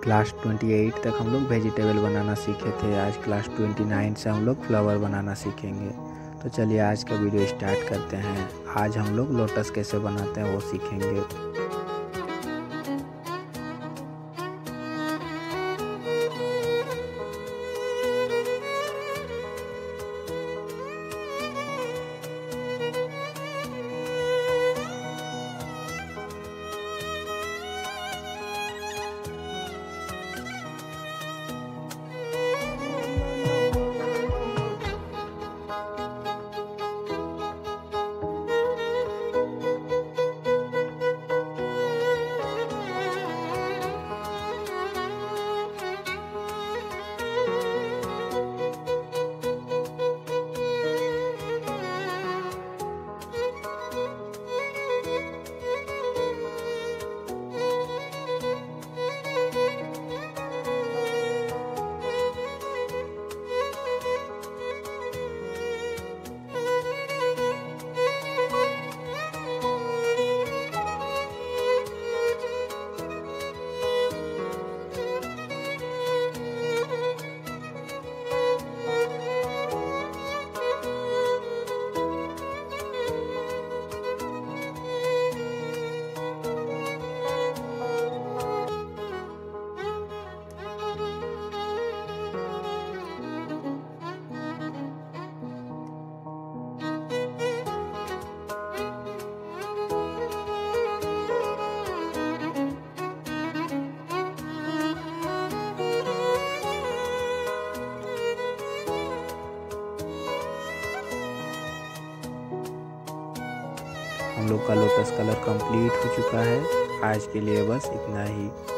Class 28 तक हम लोग वेजिटेबल बनाना सीखे थे। आज क्लास 29 से हम लोग फ्लावर बनाना सीखेंगे। तो चलिए आज का वीडियो स्टार्ट करते हैं। आज हम लोग लोटस कैसे बनाते हैं वो सीखेंगे। हम लोग का लोटस कलर कंप्लीट हो चुका है। आज के लिए बस इतना ही।